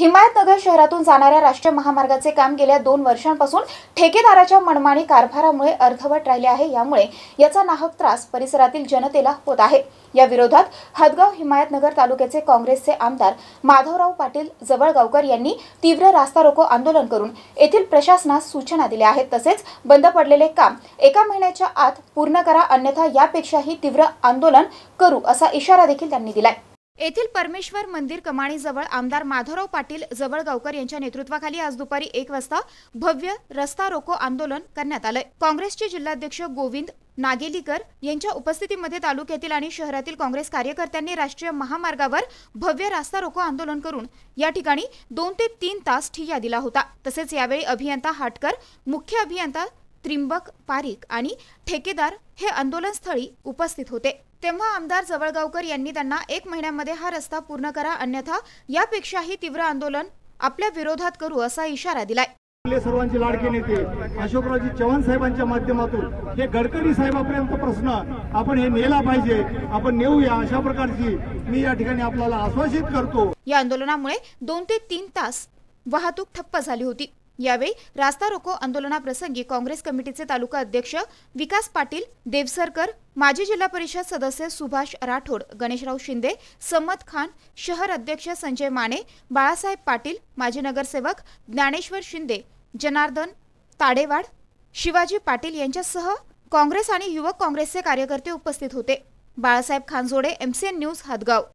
हिमायतनगर शहरातून जाणाऱ्या राष्ट्रीय महामार्गाचे काम गेल्या 2 वर्षांपासून ठेकेदाराच्या मनमानी कारभारामुळे अर्धवट राहिले आहे। यामुळे याचा नाहक त्रास परिसरातील जनतेला होत आहे। या विरोधात हदगाव हिमायतनगर तालुक्याचे काँग्रेसचे आमदार माधवराव पाटील जवळगावकर यांनी तीव्र रास्ता रोको आंदोलन करून येथील प्रशासनास सूचना दिल्या आहेत। तसेच बंद पडलेले काम 1 महिन्याच्या आत पूर्ण करा, अन्यथा यापेक्षाही तीव्र आंदोलन करू असा इशारा देखील त्यांनी दिलाय। येथील परमेश्वर मंदिर कमाणीजवळ आमदार माधवराव पाटील जवळगावकर यांच्या नेतृत्वाखाली आज दुपारी 1 वाजता भव्य रस्ता रोको आंदोलन करण्यात आले। काँग्रेसचे जिल्हाध्यक्ष गोविंद नागेलीकर यांच्या उपस्थितीमध्ये तालुक्यातील आणि शहरातील काँग्रेस कार्यकर्त्यांनी राष्ट्रीय महामार्गावर भव्य रस्ता रोको आंदोलन करून या ठिकाणी 2 ते 3 तास ठिय्या दिला होता। तसेच यावेळी अभियंता हाटकर, मुख्य अभियंता त्रिंबक पारिक आणि ठेकेदार हे आंदोलनस्थळी उपस्थित होते। तेव्हा आमदार जवळगावकर यांनी त्यांना 1 महिन्यामध्ये हा रस्ता पूर्ण करा, अन्यथा यापेक्षाही तीव्र आंदोलन आपल्या विरोधात करू असा इशारा दिलाय। सर्वांचे लाडके नेते अशोकरावजी चव्हाण साहेबांच्या माध्यमातून हे गडकरी साहेबांपर्यंत प्रश्न आपण हे नेला पाहिजे, आपण नेऊया अशा प्रकारची मी या ठिकाणी आपल्याला आश्वासित करतो। या आंदोलनामुळे 2 ते 3 तास वाहतूक ठप्प झाली होती। यावेळी रास्ता रोको आंदोलनाप्रसंगी काँग्रेस कमिटीचे तालुका अध्यक्ष विकास पाटील देवसरकर, माजी जिल्हा परिषद सदस्य सुभाष राठोड, गणेशराव शिंदे, समत खान, शहर अध्यक्ष संजय माने, बाळासाहेब पाटील, माजी नगरसेवक ज्ञानेश्वर शिंदे, जनार्दन ताडेवाड, शिवाजी पाटील यांच्यासह काँग्रेस आणि युवक काँग्रेसचे कार्यकर्ते उपस्थित होते। Balasaheb Khanjode, MCN news Hadgaon.